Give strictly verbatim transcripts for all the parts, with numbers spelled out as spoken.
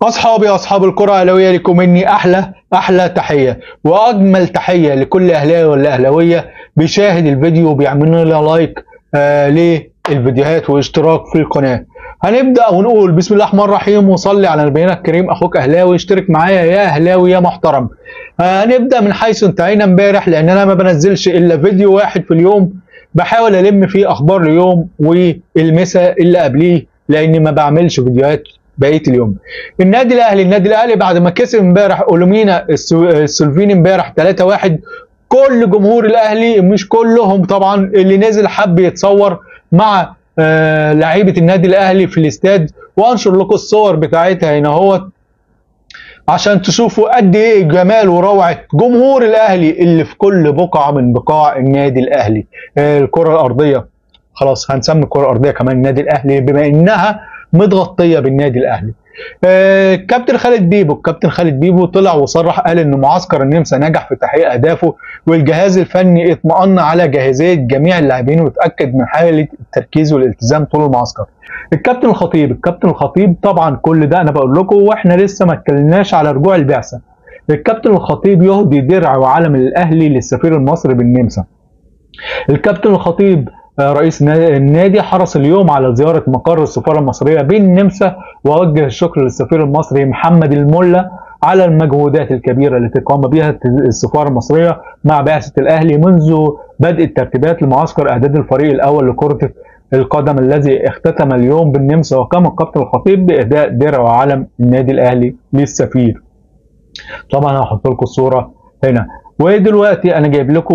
أصحابي أصحاب الكرة الأهلاوية، لكم مني أحلى أحلى تحية وأجمل تحية لكل أهلاوي ولا أهلاوية بيشاهد الفيديو وبيعمل لنا لايك آه للفيديوهات واشتراك في القناة. هنبدأ ونقول بسم الله الرحمن الرحيم وصلي على نبينا الكريم. أخوك أهلاوي، اشترك معايا يا أهلاوي يا محترم. آه هنبدأ من حيث انتهينا امبارح، لأن أنا ما بنزلش إلا فيديو واحد في اليوم، بحاول ألم فيه أخبار اليوم والمسا اللي قبليه، لأني ما بعملش فيديوهات بقيه اليوم. النادي الاهلي النادي الاهلي بعد ما كسب امبارح اولومينا السلوفيني امبارح ثلاثة واحد، كل جمهور الاهلي مش كلهم طبعا، اللي نزل حب يتصور مع آه لعيبه النادي الاهلي في الاستاد، وانشر لكم الصور بتاعتها هنا اهوت عشان تشوفوا قد ايه جمال وروعه جمهور الاهلي اللي في كل بقعه من بقاع النادي الاهلي. آه الكره الارضيه، خلاص هنسمي الكره الارضيه كمان النادي الاهلي بما انها متغطيه بالنادي الاهلي. آه كابتن خالد بيبو الكابتن خالد بيبو طلع وصرح، قال ان معسكر النمسا نجح في تحقيق اهدافه، والجهاز الفني اطمأن على جاهزيه جميع اللاعبين وتاكد من حاله التركيز والالتزام طول المعسكر. الكابتن الخطيب الكابتن الخطيب طبعا كل ده انا بقول لكم واحنا لسه ما اتكلمناش على رجوع البعثه. الكابتن الخطيب يهدي درع وعلم الاهلي للسفير المصري بالنمسا. الكابتن الخطيب رئيس النادي حرص اليوم على زيارة مقر السفارة المصرية بالنمسا، ووجه الشكر للسفير المصري محمد الملا على المجهودات الكبيرة التي قام بها السفارة المصرية مع بعثة الأهلي منذ بدء الترتيبات لمعسكر إعداد الفريق الأول لكرة القدم الذي اختتم اليوم بالنمسا. وقام الكابتن الخطيب بإهداء درع وعلم النادي الأهلي للسفير. طبعا هحط لكم الصورة هنا. ودلوقتي انا جايب لكم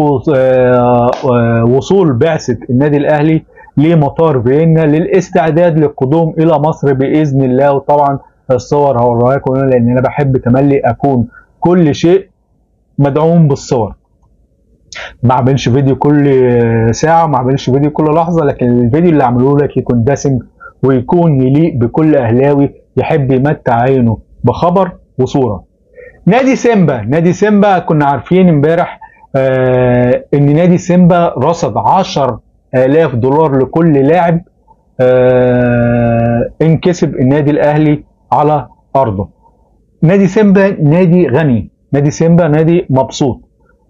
وصول بعثه النادي الاهلي لمطار فيينا للاستعداد للقدوم الى مصر باذن الله. وطبعا الصور هوريها لكم لان انا بحب تملي اكون كل شيء مدعوم بالصور. ما اعملش فيديو كل ساعه، ما اعملش فيديو كل لحظه، لكن الفيديو اللي اعمله لك يكون دسم ويكون يليق بكل اهلاوي يحب يمتع عينه بخبر وصوره. نادي سيمبا نادي سيمبا كنا عارفين امبارح آه ان نادي سيمبا رصد عشرة آلاف دولار لكل لاعب آه ان كسب النادي الاهلي على ارضه. نادي سيمبا نادي غني، نادي سيمبا نادي مبسوط.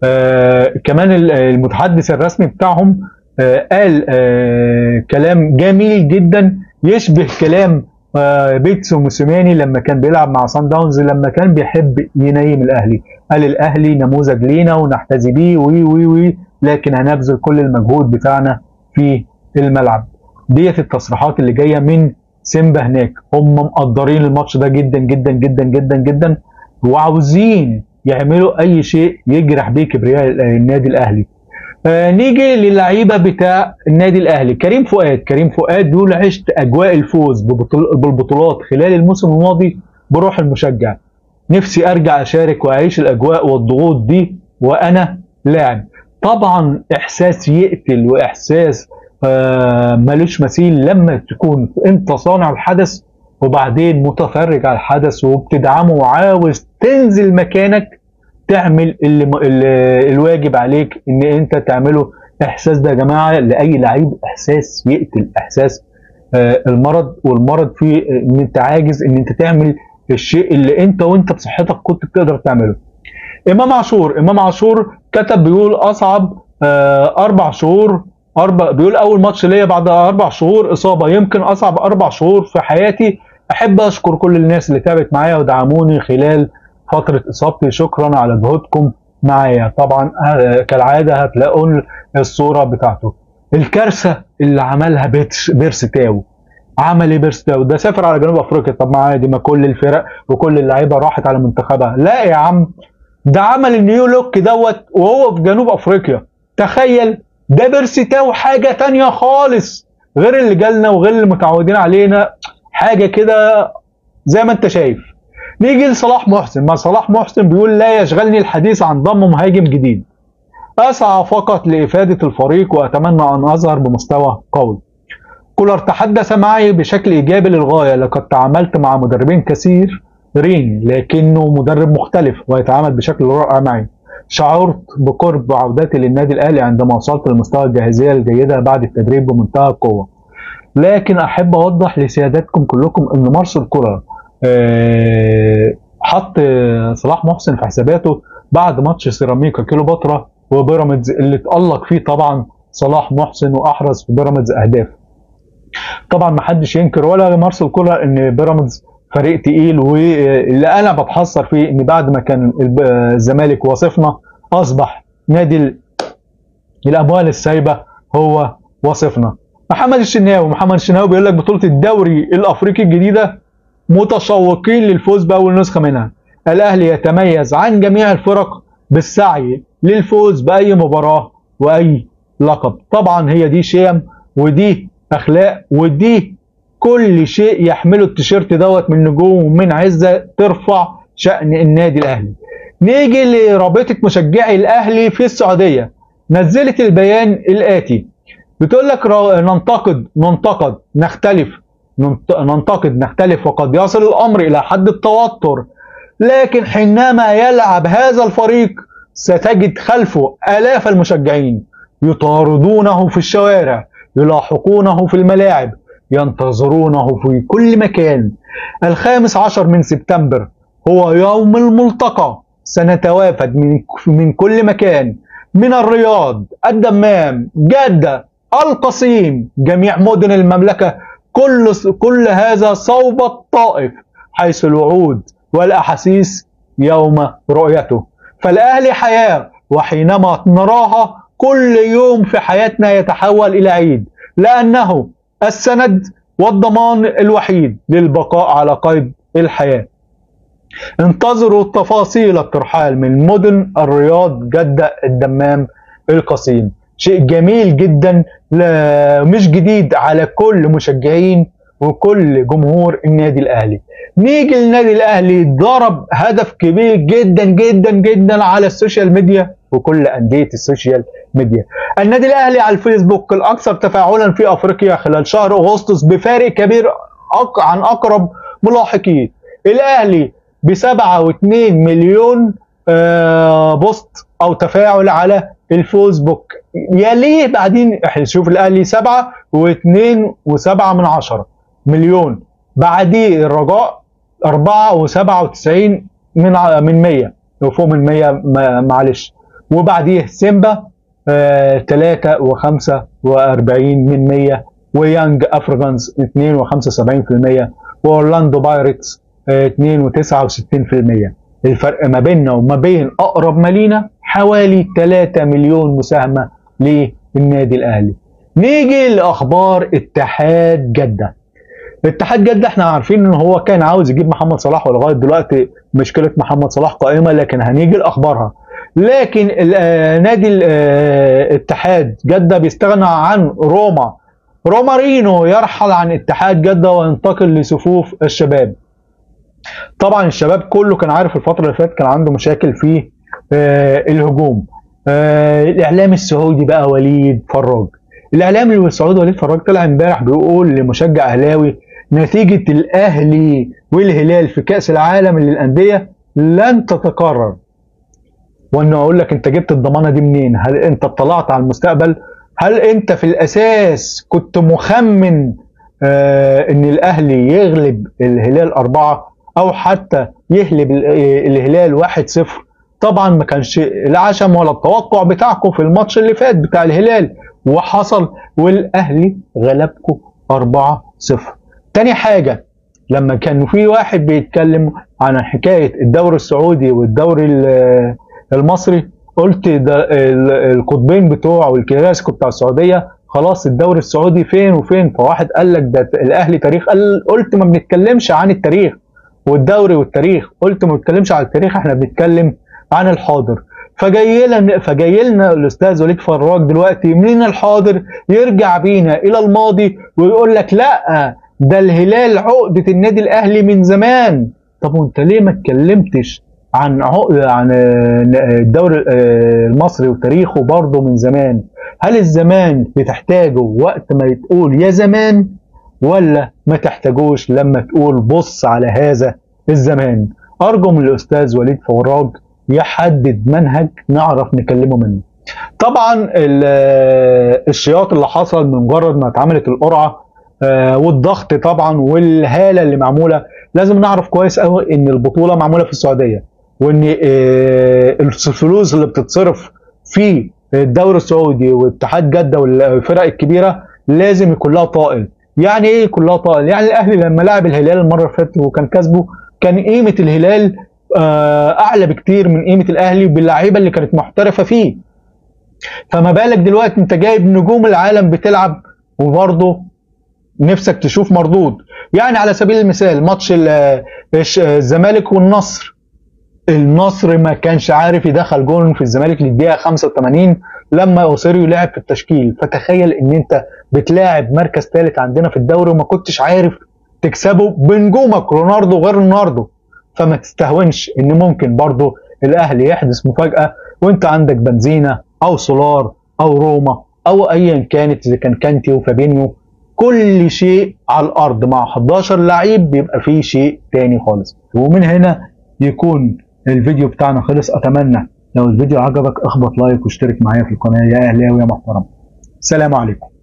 آه كمان المتحدث الرسمي بتاعهم آه قال آه كلام جميل جدا يشبه كلام بيتسو موسيماني لما كان بيلعب مع سان داونز، لما كان بيحب ينيم الاهلي. قال الاهلي نموذج لينا ونحتذي بيه وي وي وي لكن هنبذل كل المجهود بتاعنا في الملعب. ديت التصريحات اللي جايه من سيمبا هناك. هم مقدرين الماتش ده جدا جدا جدا جدا جدا وعاوزين يعملوا اي شيء يجرح بيه كبرياء النادي الاهلي. آه نيجي للعيبه بتاع النادي الاهلي. كريم فؤاد كريم فؤاد بيقول عشت اجواء الفوز بالبطولات خلال الموسم الماضي بروح المشجع، نفسي ارجع اشارك واعيش الاجواء والضغوط دي وانا لاعب. طبعا احساس يقتل واحساس آه ملوش مثيل لما تكون انت صانع الحدث وبعدين متفرج على الحدث وبتدعمه وعاوز تنزل مكانك تعمل اللي اللي الواجب عليك ان انت تعمله. احساس ده يا جماعه لاي لعيب احساس يقتل، احساس آه المرض، والمرض فيه ان انت عاجز ان انت تعمل الشيء اللي انت وانت بصحتك كنت بتقدر تعمله. امام عاشور امام عاشور كتب بيقول اصعب آه اربع شهور اربع بيقول اول ماتش ليا بعد اربع شهور اصابه، يمكن اصعب اربع شهور في حياتي. احب اشكر كل الناس اللي تعبت معايا ودعموني خلال فترة إصابتي، شكرا على جهودكم معايا. طبعا كالعادة هتلاقوا الصورة بتاعته. الكارثة اللي عملها بيرستاو. عمل ايه بيرستاو ده؟ سافر على جنوب افريقيا. طب ما عادي، ما كل الفرق وكل اللعيبة راحت على منتخبها. لا يا عم، ده عمل النيو لوك دوت وهو في جنوب افريقيا. تخيل، ده بيرستاو حاجة تانية خالص غير اللي جالنا وغير اللي متعودين علينا، حاجة كده زي ما انت شايف. نيجي لصلاح محسن. ما صلاح محسن بيقول لا يشغلني الحديث عن ضم مهاجم جديد، أسعى فقط لإفادة الفريق وأتمنى أن أظهر بمستوى قوي. كولر تحدث معي بشكل إيجابي للغاية، لقد تعاملت مع مدربين كثيرين لكنه مدرب مختلف ويتعامل بشكل رائع معي. شعرت بقرب عودتي للنادي الأهلي عندما وصلت لمستوى الجاهزية الجيدة بعد التدريب بمنتهى القوة. لكن أحب أوضح لسيادتكم كلكم أن مارسيل كولر صلاح محسن في حساباته بعد ماتش سيراميكا كيلوباترا وبيراميدز اللي اتألق فيه طبعا صلاح محسن واحرز في بيراميدز اهداف. طبعا ما حدش ينكر ولا مارسيل كولر ان بيراميدز فريق تقيل، واللي انا بتحسر فيه ان بعد ما كان الزمالك واصفنا اصبح نادي الاموال السايبه هو وصفنا. محمد الشناوي محمد الشناوي بيقول لك بطوله الدوري الافريقي الجديده متشوقين للفوز باول نسخه منها. الاهلي يتميز عن جميع الفرق بالسعي للفوز باي مباراه واي لقب. طبعا هي دي شيم ودي اخلاق ودي كل شيء يحمله التيشيرت دوت من نجوم ومن عزه ترفع شأن النادي الاهلي. نيجي لرابطه مشجعي الاهلي في السعوديه، نزلت البيان الاتي، بتقول لك ننتقد ننتقد نختلف ننتقد نختلف وقد يصل الامر الى حد التوتر، لكن حينما يلعب هذا الفريق ستجد خلفه آلاف المشجعين يطاردونه في الشوارع، يلاحقونه في الملاعب، ينتظرونه في كل مكان. الخامس عشر من سبتمبر هو يوم الملتقى، سنتوافد من من كل مكان، من الرياض، الدمام، جدة، القصيم، جميع مدن المملكة، كل كل هذا صوب الطائف، حيث الوعود والأحاسيس يوم رؤيته. فالأهلي حياة، وحينما نراها كل يوم في حياتنا يتحول إلى عيد، لأنه السند والضمان الوحيد للبقاء على قيد الحياة. انتظروا تفاصيل الترحال من مدن الرياض، جدة، الدمام، القصيم. شيء جميل جدا مش جديد على كل مشجعين وكل جمهور النادي الاهلي. نيجي للنادي الاهلي، ضرب هدف كبير جدا جدا جدا على السوشيال ميديا وكل انديه السوشيال ميديا. النادي الاهلي على الفيسبوك الاكثر تفاعلا في افريقيا خلال شهر اغسطس بفارق كبير عن اقرب ملاحقيه. الاهلي بسبعة واتنين مليون بوست او تفاعل على الفيسبوك، يليه بعدين احنا نشوف الاهلي سبعة واتنين وسبعة من عشرة مليون، بعديه الرجاء أربعة وسبعة وتسعين من من مية وفوق من مية معلش، وبعديه سيمبا آه تلاتة وخمسة وأربعين من مية، ويانج افريكانز اتنين وخمسة وسبعين في المية، واورلاندو بايرتس آه اتنين وتسعة وستين في المية. الفرق ما بيننا وما بين اقرب مالينا حوالي تلاتة مليون مساهمه للنادي الاهلي. نيجي لاخبار اتحاد جده. اتحاد جده احنا عارفين ان هو كان عاوز يجيب محمد صلاح، ولغايه دلوقتي مشكله محمد صلاح قائمه، لكن هنيجي لاخبارها. لكن نادي الاتحاد جده بيستغنى عن روما رومارينو، يرحل عن اتحاد جده وينتقل لصفوف الشباب. طبعا الشباب كله كان عارف الفتره اللي فاتت كان عنده مشاكل في آه الهجوم. آه الاعلام السعودي بقى وليد فراج، الاعلام السعودي وليد فراج طلع امبارح بيقول لمشجع اهلاوي نتيجه الاهلي والهلال في كاس العالم للانديه لن تتكرر. وانه اقول لك انت جبت الضمانه دي منين؟ هل انت اطلعت على المستقبل؟ هل انت في الاساس كنت مخمن آه ان الاهلي يغلب الهلال اربعه او حتى يهلب الهلال واحد صفر؟ طبعا ما كانش العشم ولا التوقع بتاعكم في الماتش اللي فات بتاع الهلال، وحصل والاهلي غلبكم أربعة صفر. تاني حاجه، لما كان في واحد بيتكلم عن حكايه الدوري السعودي والدوري المصري، قلت ده القطبين بتوعه والكلاسيكو بتاع السعوديه خلاص الدوري السعودي فين وفين. فواحد قال لك ده الاهلي تاريخ، قال قلت ما بنتكلمش عن التاريخ والدوري والتاريخ، قلت ما بنتكلمش عن التاريخ، احنا بنتكلم عن الحاضر. فجاي لنا فجاي لنا الاستاذ وليد فراج دلوقتي من الحاضر يرجع بينا الى الماضي ويقول لك لا ده الهلال عقده النادي الاهلي من زمان. طب وانت ليه ما اتكلمتش عن عقده عن الدوري المصري وتاريخه برضه من زمان؟ هل الزمان بتحتاجه وقت ما تقول يا زمان، ولا ما تحتاجوش لما تقول بص على هذا الزمان؟ ارجو من الاستاذ وليد فراج يحدد منهج نعرف نكلمه منه. طبعا الشياط اللي حصل من مجرد ما اتعملت القرعه والضغط طبعا والهاله اللي معموله، لازم نعرف كويس قوي ان البطوله معموله في السعوديه، وان آه، الفلوس اللي بتتصرف في الدوري السعودي واتحاد جده والفرق الكبيره لازم يكون لها طائل. يعني ايه يكون لها طائل؟ يعني الاهلي لما لعب الهلال المره اللي فاتت وكان كسبه، كان قيمه الهلال آه، اعلى بكتير من قيمه الاهلي باللعيبه اللي كانت محترفه فيه. فما بالك دلوقتي انت جايب نجوم العالم بتلعب وبرضه نفسك تشوف مردود. يعني على سبيل المثال ماتش ال- الش- الزمالك والنصر، النصر ما كانش عارف يدخل جول في الزمالك للدقيقه خمسة وثمانين لما اوسيريو لعب في التشكيل. فتخيل ان انت بتلاعب مركز ثالث عندنا في الدوري وما كنتش عارف تكسبه بنجومك رونالدو وغير رونالدو. فما تستهونش ان ممكن برضه الاهلي يحدث مفاجاه وانت عندك بنزينا او سولار او روما او ايا كانت، اذا كان كانتي وفابينيو، كل شيء على الارض مع حداشر لعيب بيبقى فيه شيء تاني خالص. ومن هنا يكون الفيديو بتاعنا خلص. اتمنى لو الفيديو عجبك اخبط لايك واشترك معايا في القناه يا اهلاوي يا محترم. سلام عليكم.